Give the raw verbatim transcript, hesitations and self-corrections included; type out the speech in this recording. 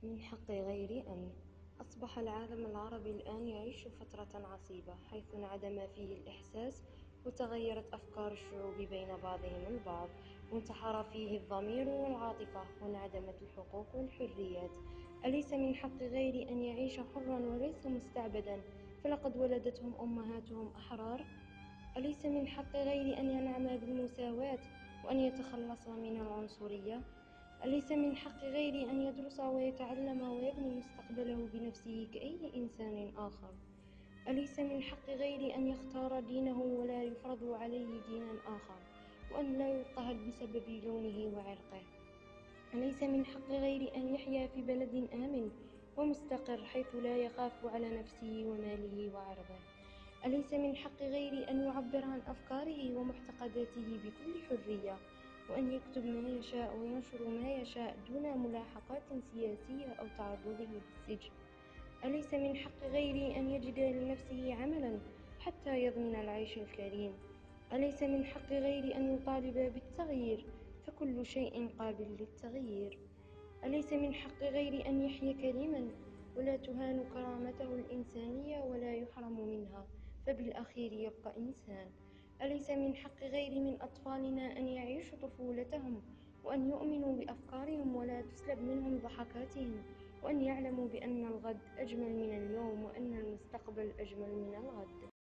من حق غير أن أصبح العالم العربي الآن يعيش فترة عصيبة، حيث انعدم فيه الإحساس وتغيرت أفكار الشعوب بين بعضهم البعض، وانتحر فيه الضمير والعاطفة، وانعدمت الحقوق والحريات. أليس من حق غير أن يعيش حرا وليس مستعبدا؟ فلقد ولدتهم أمهاتهم أحرار. أليس من حق غير أن ينعم بالمساواة وأن يتخلص من العنصرية؟ أليس من حق غيري أن يدرس ويتعلم ويبني مستقبله بنفسه كأي إنسان آخر؟ أليس من حق غيري أن يختار دينه ولا يفرض عليه دينا آخر، وأن لا يضطهد بسبب لونه وعرقه؟ أليس من حق غيري أن يحيا في بلد آمن ومستقر، حيث لا يخاف على نفسه وماله وعرضه؟ أليس من حق غيري أن يعبر عن أفكاره ومعتقداته بكل حرية، وأن يكتب ما يشاء وينشر ما يشاء دون ملاحقات سياسية أو تعرضه للسجن؟ أليس من حق غيري أن يجد لنفسه عملا حتى يضمن العيش الكريم؟ أليس من حق غيري أن يطالب بالتغيير، فكل شيء قابل للتغيير؟ أليس من حق غيري أن يحيا كريما ولا تهان كرامته الإنسانية ولا يحرم منها، فبالأخير يبقى إنسان؟ أليس من حق غيري من أطفالنا أن يعيشوا طفولتهم وأن يؤمنوا بأفكارهم ولا تسلب منهم ضحكاتهم، وأن يعلموا بأن الغد أجمل من اليوم وأن المستقبل أجمل من الغد؟